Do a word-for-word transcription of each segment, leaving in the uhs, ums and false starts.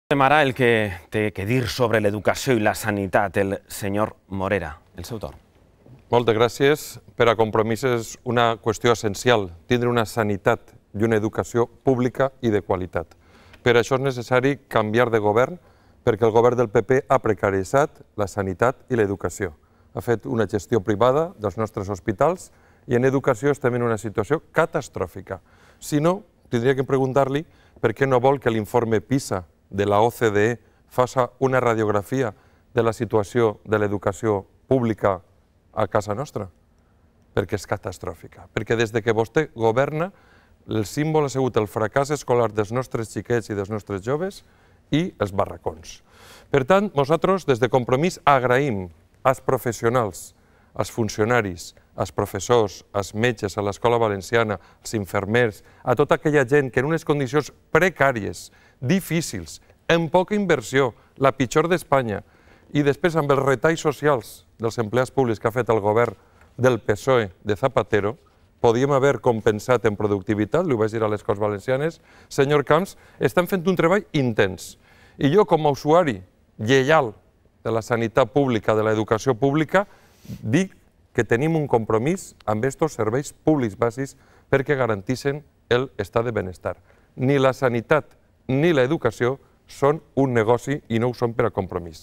Ara el que té que dir sobre l'educació i la sanitat, el senyor Morera. El seu torn. Moltes gràcies. Per a Compromís és una qüestió essencial tindre una sanitat i una educació pública i de qualitat. Per això és necessari canviar de govern, perquè el govern del P P ha precaritzat la sanitat i l'educació. Ha fet una gestió privada dels nostres hospitals i en educació estem en una situació catastròfica. Si no, tindria que preguntar-li per què no vol que l'informe PISA de la O C D E faça una radiografia de la situació de l'educació pública a casa nostra, perquè és catastròfica. Perquè des que vostè governa, el símbol ha sigut el fracàs escolar dels nostres xiquets i dels nostres joves i els barracons. Per tant, nosaltres, des de Compromís, agraïm als professionals, als funcionaris, als professors, als metges, a l'Escola Valenciana, als infermers, a tota aquella gent que en unes condicions precàries, difícils, amb poca inversió, la pitjor d'Espanya, i després amb els retalls socials dels empleats públics que ha fet el govern del P S O E de Zapatero, podíem haver compensat en productivitat, li ho vaig dir a les Corts Valencianes, senyor Camps, estan fent un treball intens. I jo, com a usuari lleial de la sanitat pública, de l'educació pública, dic que tenim un compromís amb aquests serveis públics bàsics perquè garantissin l'estat de benestar. Ni la sanitat ni l'educació són un negoci i no ho són per a Compromís.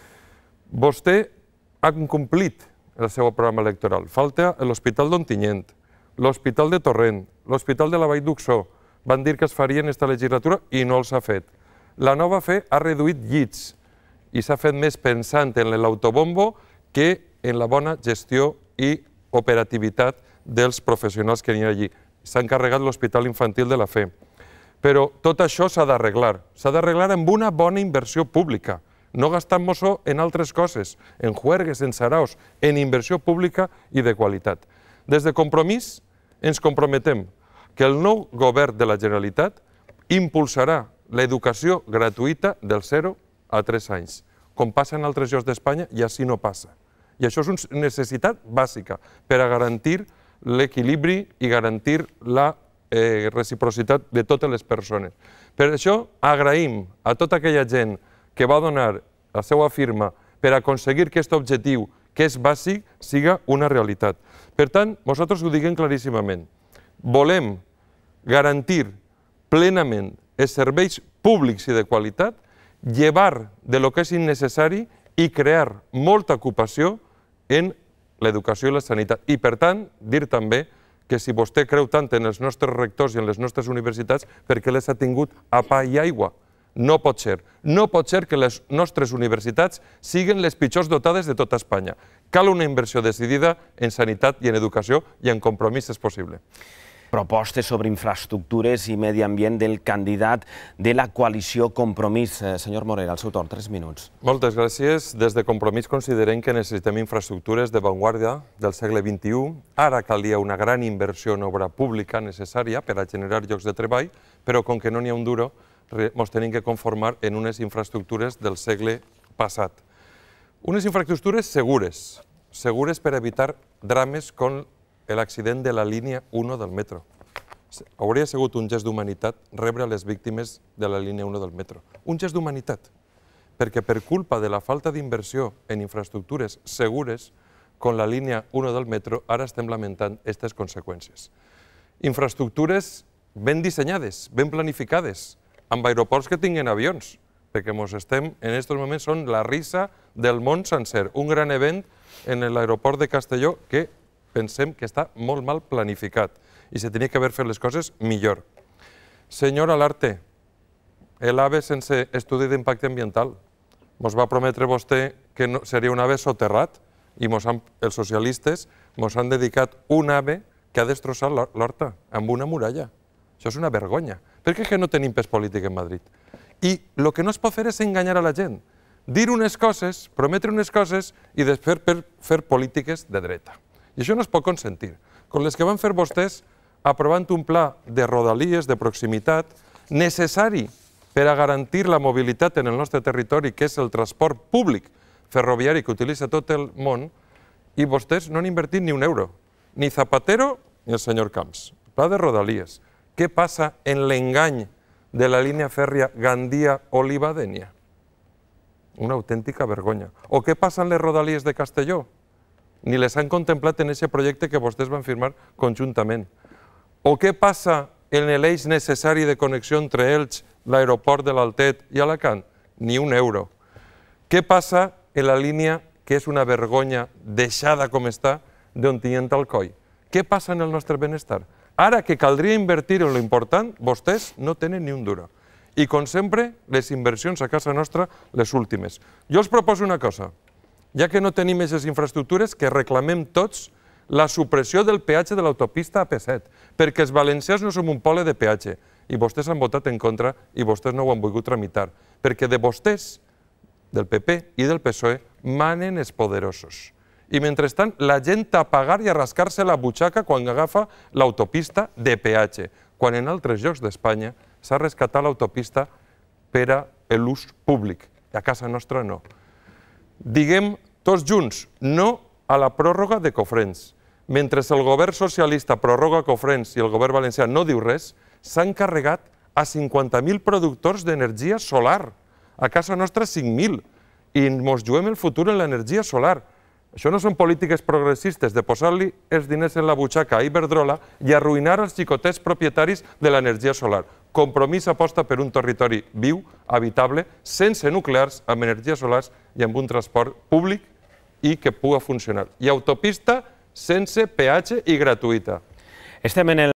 Vostè ha incomplit el seu programa electoral. Falta l'Hospital d'Ontinyent, l'Hospital de Torrent, l'Hospital de la Vall d'Uxó. Van dir que es farien esta legislatura i no els ha fet. La nova F E ha reduït llits i s'ha fet més pensant en l'autobombo que en la bona gestió i operativitat dels professionals que n'hi ha allí. S'ha encarregat l'Hospital Infantil de la F E. Però tot això s'ha d'arreglar. S'ha d'arreglar amb una bona inversió pública, no gastant-nos-ho en altres coses, en juergues, en saraos, en inversió pública i de qualitat. Des de Compromís ens comprometem que el nou govern de la Generalitat impulsarà l'educació gratuïta dels zero a tres anys, com passa en altres llocs d'Espanya i així no passa. I això és una necessitat bàsica per a garantir l'equilibri i garantir la reciprocitat de totes les persones. Per això agraïm a tota aquella gent que va donar la seva firma per aconseguir que aquest objectiu, que és bàsic, siga una realitat. Per tant, nosaltres ho diguem claríssimament. Volem garantir plenament els serveis públics i de qualitat, llevar de lo que és innecessari i crear molta ocupació en l'educació i la sanitat. I, per tant, dir també que si vostè creu tant en els nostres rectors i en les nostres universitats, perquè les ha tingut a pa i aigua. No pot ser. No pot ser que les nostres universitats siguin les pitjors dotades de tota Espanya. Cal una inversió decidida en sanitat i en educació i en Compromís és possible. Propostes sobre infraestructures i medi ambient del candidat de la coalició Compromís. Senyor Morera, el seu torn, tres minuts. Moltes gràcies. Des de Compromís considerem que necessitem infraestructures de vanguardia del segle vint-i-u. Ara calia una gran inversió en obra pública necessària per a generar llocs de treball, però com que no n'hi ha un duro, ens tenim que conformar en unes infraestructures del segle passat. Unes infraestructures segures, segures per evitar drames com l'accident de la línia u del metro. Hauria sigut un gest d'humanitat rebre les víctimes de la línia u del metro. Un gest d'humanitat, perquè per culpa de la falta d'inversió en infraestructures segures, com la línia u del metro, ara estem lamentant aquestes conseqüències. Infraestructures ben dissenyades, ben planificades, amb aeroports que tinguin avions, perquè ens estem, en aquests moments, són la risa del món sencer. Un gran event en l'aeroport de Castelló que pensem que està molt mal planificat i se tenia que haver fet les coses millor. Senyor Alarte, l'AVE sense estudi d'impacte ambiental. Ens va prometre vostè que seria un AVE soterrat i els socialistes ens han dedicat un AVE que ha destrossat l'Horta amb una muralla. Això és una vergonya. Per què que no tenim pes polític en Madrid? I el que no es pot fer és enganyar a la gent. Dir unes coses, prometre unes coses i després fer polítiques de dreta. I això no es pot consentir. Com les que van fer vostès aprovant un pla de rodalies, de proximitat, necessari per a garantir la mobilitat en el nostre territori, que és el transport públic ferroviari que utilitza tot el món, i vostès no han invertit ni un euro. Ni Zapatero ni el senyor Camps. Pla de rodalies. Què passa en l'engany de la línia fèrria Gandia-Oliva-Dénia? Una autèntica vergonya. O què passa amb les rodalies de Castelló? Ni les han contemplat en aquest projecte que vostès van firmar conjuntament. O què passa en l'eix necessari de connexió entre Elx, l'aeroport de l'Altet i Alacant? Ni un euro. Què passa en la línia, que és una vergonya deixada com està, d'Ontinyent-Alcoi? Què passa en el nostre benestar? Ara que caldria invertir en l'important, vostès no tenen ni un duro. I, com sempre, les inversions a casa nostra, les últimes. Jo els proposo una cosa. Ja que no tenim aquestes infraestructures, que reclamem tots la supressió del peatge de l'autopista A P set, perquè els valencians no som un poble de peatge, i vostès han votat en contra i vostès no ho han volgut tramitar, perquè de vostès, del P P i del P S O E, manen els poderosos. I mentrestant, la gent a pagar i a rascar-se la butxaca quan agafa l'autopista de peatge, quan en altres llocs d'Espanya s'ha rescatat l'autopista per a l'ús públic, i a casa nostra no. Diguem tots junts no a la pròrroga de Cofrents. Mentre el govern socialista prorroga Cofrents i el govern valencià no diu res, s'han carregat a cinquanta mil productors d'energia solar. A casa nostra cinc mil. I ens juguem el futur en l'energia solar. Això no són polítiques progressistes de posar-li els diners en la butxaca a Iberdrola i arruïnar els xicotets propietaris de l'energia solar. Compromís aposta per un territori viu, habitable, sense nuclears, amb energies solars i amb un transport públic i que pugui funcionar. I autopista sense peatge i gratuïta. Estem en el